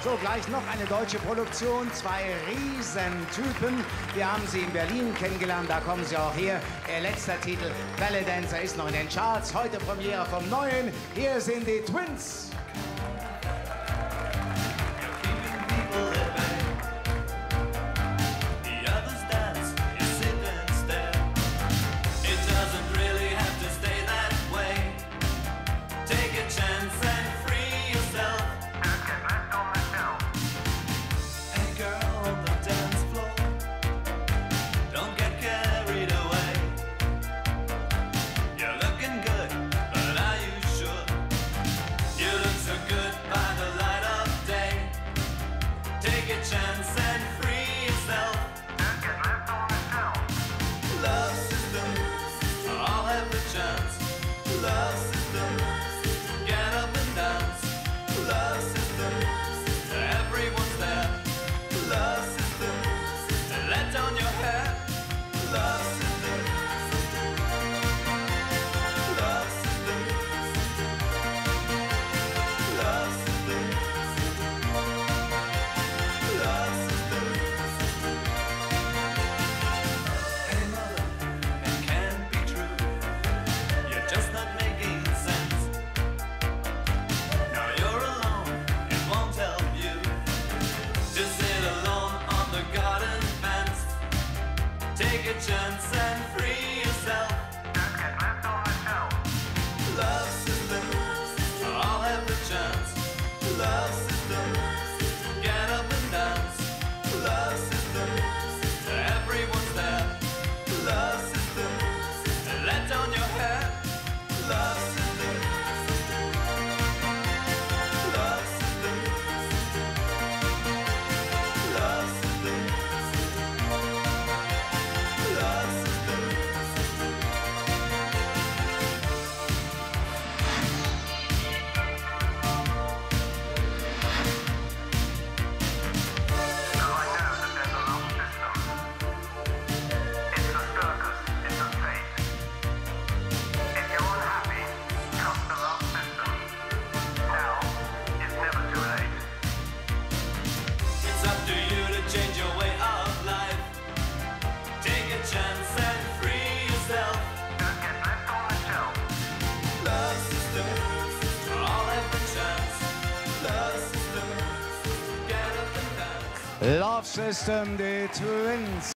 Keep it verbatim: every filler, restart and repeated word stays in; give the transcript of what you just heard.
So, gleich noch eine deutsche Produktion, zwei Riesentypen. Wir haben sie in Berlin kennengelernt, da kommen sie auch her. Ihr letzter Titel, Ballet Dancer, ist noch in den Charts. Heute Premiere vom Neuen. Hier sind die Twins. Take a chance and free yourself. Don't get left on the shelf. Love system, I'll have the chance. Love system, get up and dance. Love system, everyone's there. Love system, let down your hair. Love system, love system, love system. Love System, die Twins.